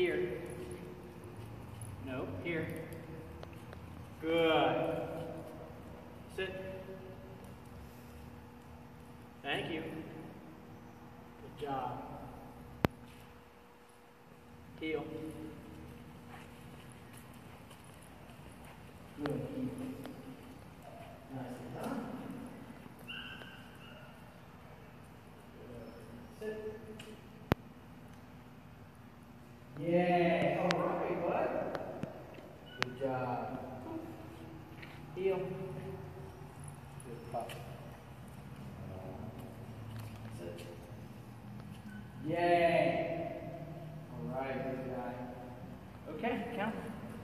Here. No, here. Good. Sit. Thank you. Good job. Heel. Good. Nicely done. Sit. Yeah. All right, bud. Good job. Heel. Good pop. Sit. Yay. All right, good guy. Okay, count.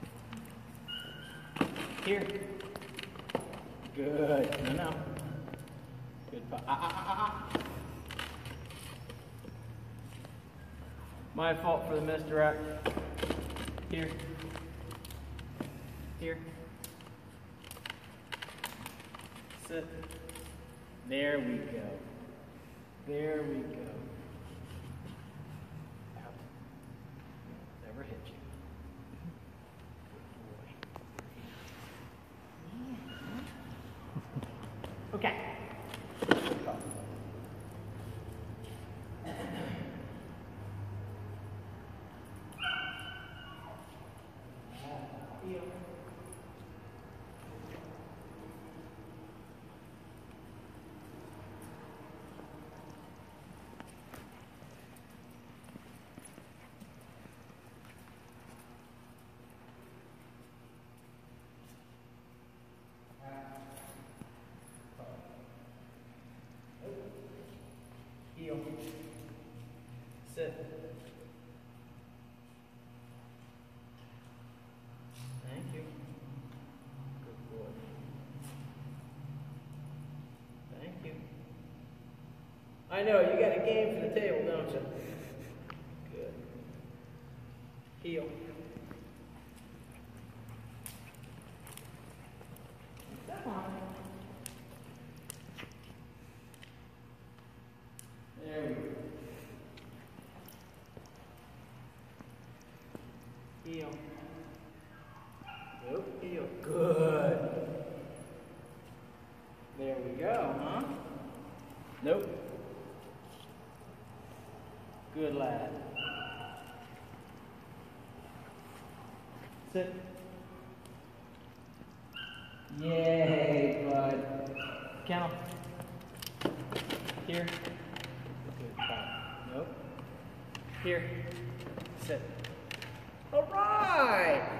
Here. Good. No, no. Good pop. My fault for the misdirect. Here. Here. Sit. There we go. There we go. Out. Never hit you. Good boy. Okay. Heel. Heel. Sit. Thank you. Good boy. Thank you. I know, you got a game for the table, don't you? Good. Heel. Come on. There we go. Heel. Nope, heel. Good. There we go, huh? Nope. Good lad. Sit. Yay, bud. Count. Here. Good. Nope. Here. Sit. All right.